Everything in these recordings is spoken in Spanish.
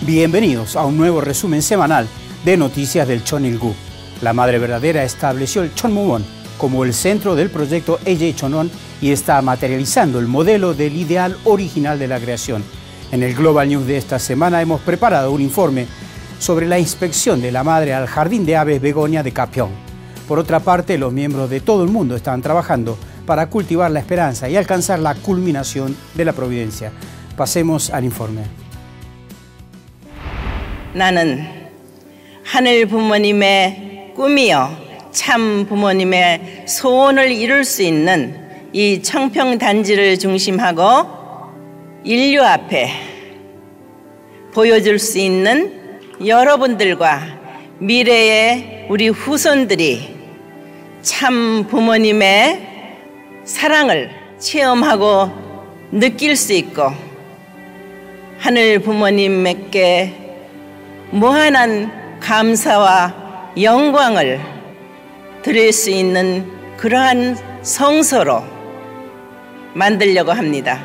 Bienvenidos a un nuevo resumen semanal de noticias del Chonilguk. La Madre Verdadera estableció el Chonmuwon como el centro del proyecto AJ Chonon y está materializando el modelo del ideal original de la creación. En el Global News de esta semana hemos preparado un informe sobre la inspección de la Madre al Jardín de Aves Begonia de Gapyeong. Por otra parte, los miembros de todo el mundo están trabajando para cultivar la esperanza y alcanzar la culminación de la providencia. Pasemos al informe. 나는 하늘 부모님의 꿈이요 참 부모님의 소원을 이룰 수 있는 이 청평 단지를 중심하고 인류 앞에 보여줄 수 있는 여러분들과 미래의 우리 후손들이 참 부모님의 사랑을 체험하고 느낄 수 있고 하늘 부모님께 무한한 감사와 영광을 드릴 수 있는 그러한 성소로 만들려고 합니다.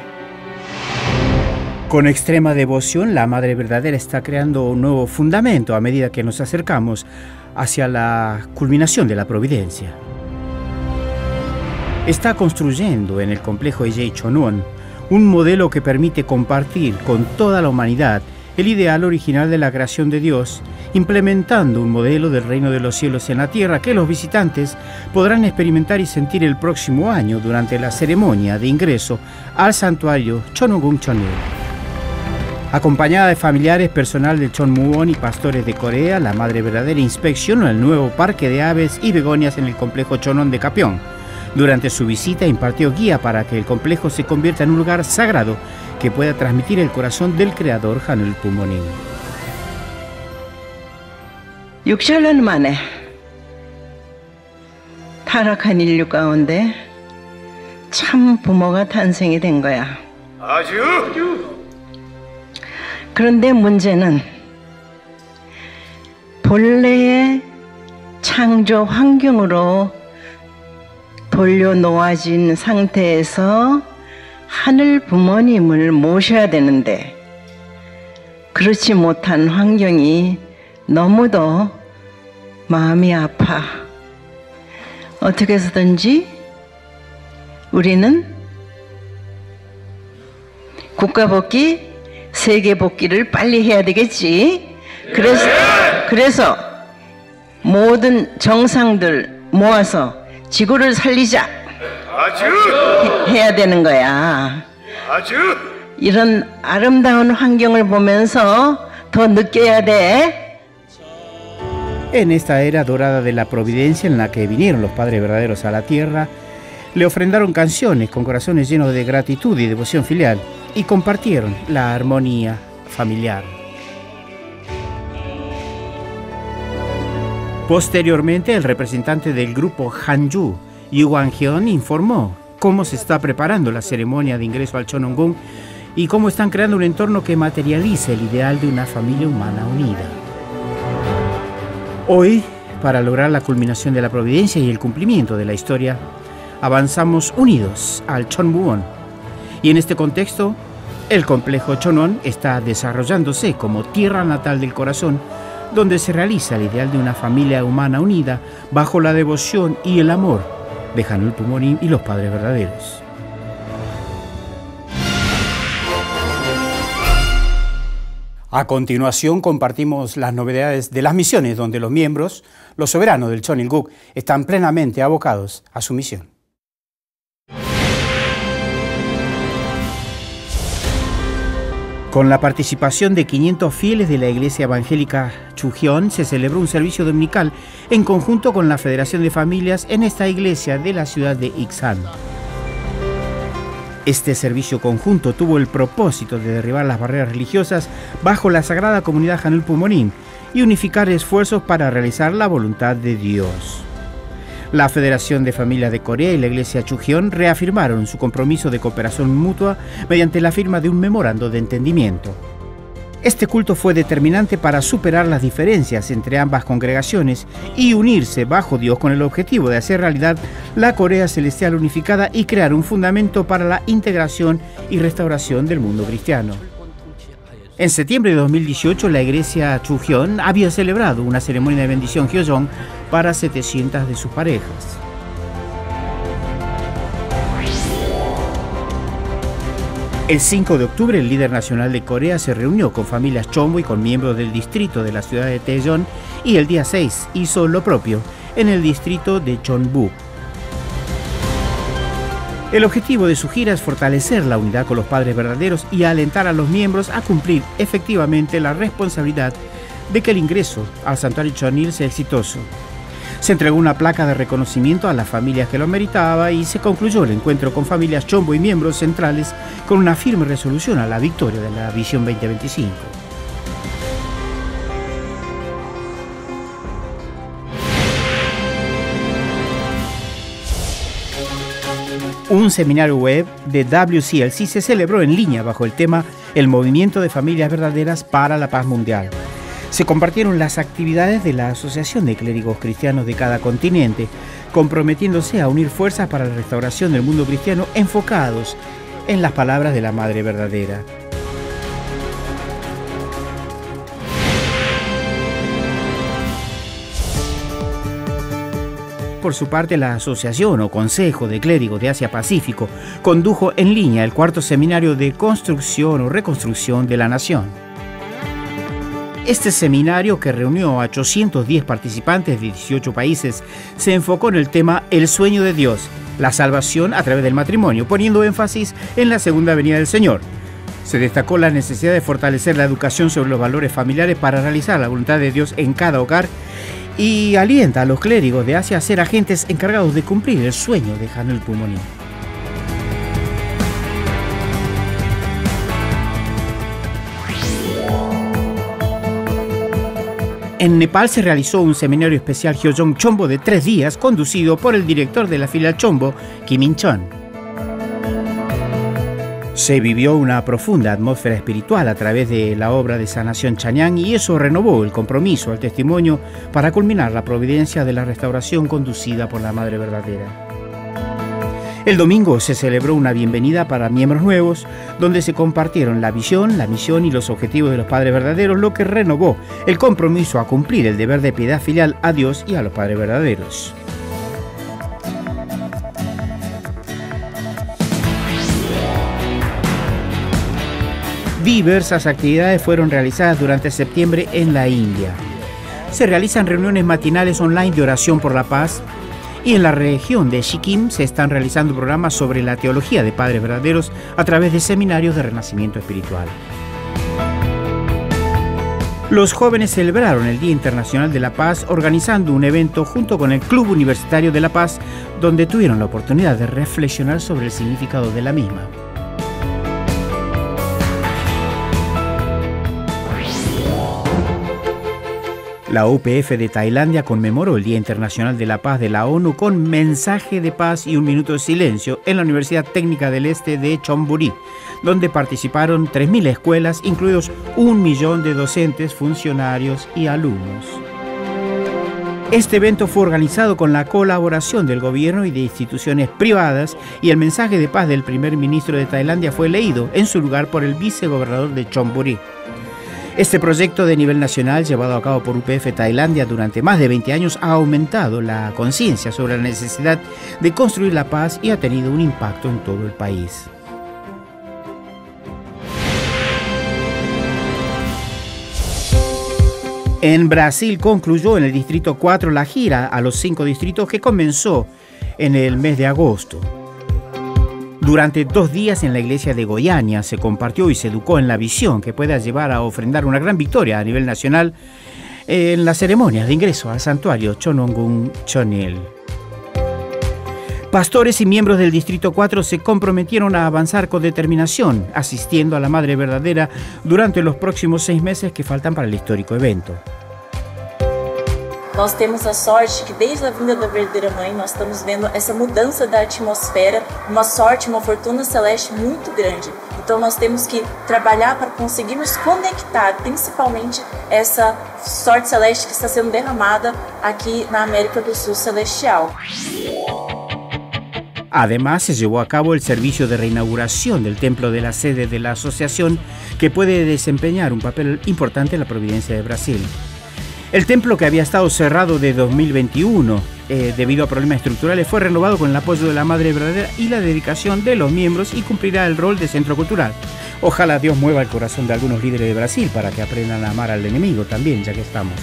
Con extrema devoción, la Madre Verdadera está creando un nuevo fundamento a medida que nos acercamos hacia la culminación de la providencia. Está construyendo en el complejo AJ Chonon un modelo que permite compartir con toda la humanidad el ideal original de la creación de Dios, implementando un modelo del reino de los cielos en la tierra que los visitantes podrán experimentar y sentir el próximo año durante la ceremonia de ingreso al santuario Chonogum Chonil. Acompañada de familiares, personal del Chonmuwon y pastores de Corea, la Madre Verdadera inspeccionó el nuevo parque de aves y begonias en el complejo Chonon de Gapyeong. Durante su visita impartió guía para que el complejo se convierta en un lugar sagrado que pueda transmitir el corazón del creador 하늘 부모님. 6년 만에 타락한 인류 가운데 참 부모가 탄생이 된 거야. 아주. 그런데 문제는 본래의 창조 환경으로 돌려놓아진 상태에서 하늘 부모님을 모셔야 되는데 그렇지 못한 환경이 너무도 마음이 아파. 어떻게 해서든지 우리는 국가복귀, 세계복귀를 빨리 해야 되겠지. 그래서 모든 정상들 모아서 지구를 살리자. 해야 되는 거야. 이런 아름다운 환경을 보면서 더 느껴야 돼. En esta era dorada de la providencia en la que vinieron los padres verdaderos a la tierra, le ofrendaron canciones con corazones llenos de gratitud y devoción filial y compartieron la armonía familiar. Posteriormente, el representante del grupo Hanju, Yu Wang-hyun, informó cómo se está preparando la ceremonia de ingreso al Chononggung y cómo están creando un entorno que materialice el ideal de una familia humana unida. Hoy, para lograr la culminación de la providencia y el cumplimiento de la historia, avanzamos unidos al Chonmuwon. Y en este contexto, el complejo Chonon está desarrollándose como tierra natal del corazón, donde se realiza el ideal de una familia humana unida bajo la devoción y el amor de 하늘 부모님 y los padres verdaderos. A continuación compartimos las novedades de las misiones donde los miembros, los soberanos del Chonilguk, están plenamente abocados a su misión. Con la participación de 500 fieles de la iglesia evangélica Chujeon se celebró un servicio dominical en conjunto con la Federación de Familias en esta iglesia de la ciudad de Iksan. Este servicio conjunto tuvo el propósito de derribar las barreras religiosas bajo la sagrada comunidad 하늘 부모님 y unificar esfuerzos para realizar la voluntad de Dios. La Federación de Familias de Corea y la Iglesia Chujeon reafirmaron su compromiso de cooperación mutua mediante la firma de un memorando de entendimiento. Este culto fue determinante para superar las diferencias entre ambas congregaciones y unirse bajo Dios con el objetivo de hacer realidad la Corea Celestial unificada y crear un fundamento para la integración y restauración del mundo cristiano. En septiembre de 2018, la iglesia Chujeon había celebrado una ceremonia de bendición Hyojong para 700 de sus parejas. El 5 de octubre, el líder nacional de Corea se reunió con familias Chombo y con miembros del distrito de la ciudad de Daejeon, y el día 6 hizo lo propio en el distrito de Cheonbu. El objetivo de su gira es fortalecer la unidad con los padres verdaderos y alentar a los miembros a cumplir efectivamente la responsabilidad de que el ingreso al santuario Cheonil sea exitoso. Se entregó una placa de reconocimiento a las familias que lo meritaba y se concluyó el encuentro con familias Chombo y miembros centrales con una firme resolución a la victoria de la Visión 2025. Un seminario web de WCLC se celebró en línea bajo el tema El Movimiento de Familias Verdaderas para la Paz Mundial. Se compartieron las actividades de la Asociación de Clérigos Cristianos de cada continente, comprometiéndose a unir fuerzas para la restauración del mundo cristiano enfocados en las palabras de la Madre Verdadera. Por su parte, la Asociación o Consejo de Clérigos de Asia-Pacífico condujo en línea el cuarto seminario de construcción o reconstrucción de la nación. Este seminario, que reunió a 810 participantes de 18 países, se enfocó en el tema El sueño de Dios, la salvación a través del matrimonio, poniendo énfasis en la segunda venida del Señor. Se destacó la necesidad de fortalecer la educación sobre los valores familiares para realizar la voluntad de Dios en cada hogar, y alienta a los clérigos de Asia a ser agentes encargados de cumplir el sueño de Hanul Pumonim. En Nepal se realizó un seminario especial Hyojong Chombo de 3 días, conducido por el director de la filial Chombo, Kim In-chon. Se vivió una profunda atmósfera espiritual a través de la obra de sanación Chanyang, y eso renovó el compromiso al testimonio para culminar la providencia de la restauración conducida por la Madre Verdadera. El domingo se celebró una bienvenida para miembros nuevos, donde se compartieron la visión, la misión y los objetivos de los padres verdaderos, lo que renovó el compromiso a cumplir el deber de piedad filial a Dios y a los padres verdaderos. Diversas actividades fueron realizadas durante septiembre en la India. Se realizan reuniones matinales online de oración por la paz, y en la región de Sikkim se están realizando programas sobre la teología de padres verdaderos a través de seminarios de renacimiento espiritual. Los jóvenes celebraron el Día Internacional de la Paz organizando un evento junto con el Club Universitario de la Paz, donde tuvieron la oportunidad de reflexionar sobre el significado de la misma. La UPF de Tailandia conmemoró el Día Internacional de la Paz de la ONU con mensaje de paz y un minuto de silencio en la Universidad Técnica del Este de Chonburi, donde participaron 3.000 escuelas, incluidos 1 millón de docentes, funcionarios y alumnos. Este evento fue organizado con la colaboración del gobierno y de instituciones privadas, y el mensaje de paz del primer ministro de Tailandia fue leído en su lugar por el vicegobernador de Chonburi. Este proyecto de nivel nacional, llevado a cabo por UPF Tailandia durante más de 20 años, ha aumentado la conciencia sobre la necesidad de construir la paz y ha tenido un impacto en todo el país. En Brasil concluyó en el Distrito 4 la gira a los 5 distritos que comenzó en el mes de agosto. Durante 2 días en la iglesia de Goiânia se compartió y se educó en la visión que pueda llevar a ofrendar una gran victoria a nivel nacional en las ceremonias de ingreso al santuario Chonongun Cheonil. Pastores y miembros del Distrito 4 se comprometieron a avanzar con determinación, asistiendo a la Madre Verdadera durante los próximos 6 meses que faltan para el histórico evento. Nós temos a sorte que desde a vinda da verdadeira mãe nós estamos vendo essa mudança da atmosfera, uma sorte, uma fortuna celeste muito grande. Então nós temos que trabalhar para conseguirmos conectar principalmente essa sorte celeste que está sendo derramada aqui na América do Sul celestial. Además, se llevó a cabo el servicio de reinauguración del templo de la sede de la asociación, que puede desempeñar un papel importante en la providencia de Brasil. El templo, que había estado cerrado de 2021 debido a problemas estructurales, fue renovado con el apoyo de la Madre Verdadera y la dedicación de los miembros, y cumplirá el rol de centro cultural. Ojalá Dios mueva el corazón de algunos líderes de Brasil para que aprendan a amar al enemigo también, ya que estamos.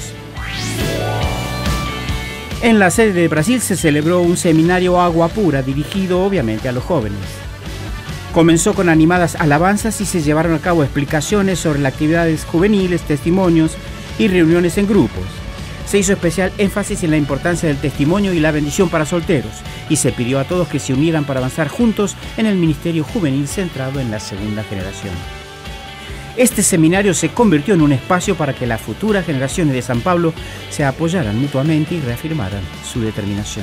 En la sede de Brasil se celebró un seminario Agua Pura dirigido obviamente a los jóvenes. Comenzó con animadas alabanzas y se llevaron a cabo explicaciones sobre las actividades juveniles, testimonios y reuniones en grupos. Se hizo especial énfasis en la importancia del testimonio y la bendición para solteros, y se pidió a todos que se unieran para avanzar juntos en el ministerio juvenil centrado en la segunda generación. Este seminario se convirtió en un espacio para que las futuras generaciones de San Pablo se apoyaran mutuamente y reafirmaran su determinación.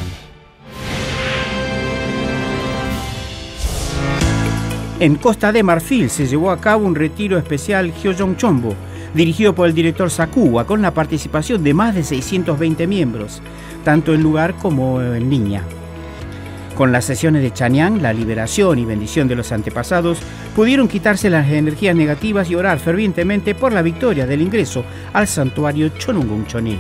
En Costa de Marfil se llevó a cabo un retiro especial Gyojong Chombo, dirigido por el director Sakuwa, con la participación de más de 620 miembros, tanto en lugar como en línea. Con las sesiones de Chanyang, la liberación y bendición de los antepasados, pudieron quitarse las energías negativas y orar fervientemente por la victoria del ingreso al santuario Chonungung Chonil.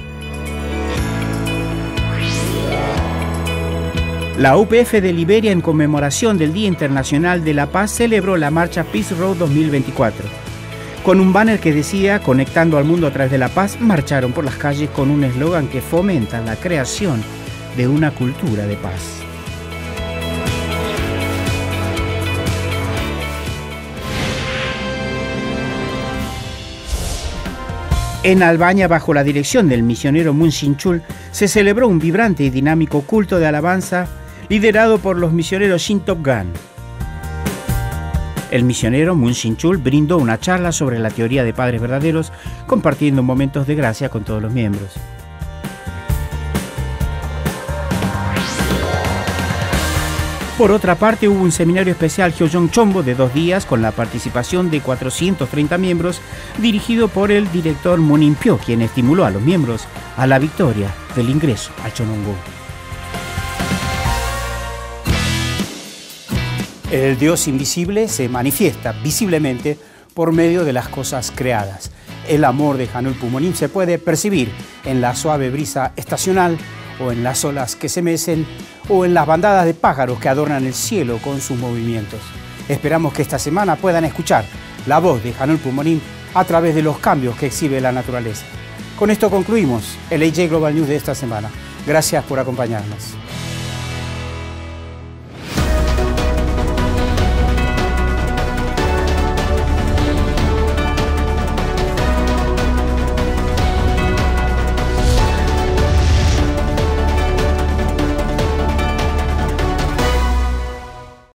La UPF de Liberia, en conmemoración del Día Internacional de la Paz, celebró la marcha Peace Road 2024. Con un banner que decía "Conectando al mundo a través de la paz", marcharon por las calles con un eslogan que fomenta la creación de una cultura de paz. En Albania, bajo la dirección del misionero Mun Sinchul, se celebró un vibrante y dinámico culto de alabanza liderado por los misioneros Shin Top Gun. El misionero Mun Sinchul brindó una charla sobre la teoría de padres verdaderos, compartiendo momentos de gracia con todos los miembros. Por otra parte, hubo un seminario especial Gyojong Chombo de 2 días con la participación de 430 miembros, dirigido por el director Moon In-pyo, quien estimuló a los miembros a la victoria del ingreso al Chonungung. El Dios invisible se manifiesta visiblemente por medio de las cosas creadas. El amor de Hanul Pumonim se puede percibir en la suave brisa estacional, o en las olas que se mecen, o en las bandadas de pájaros que adornan el cielo con sus movimientos. Esperamos que esta semana puedan escuchar la voz de Hanul Pumonim a través de los cambios que exhibe la naturaleza. Con esto concluimos el AJ Global News de esta semana. Gracias por acompañarnos.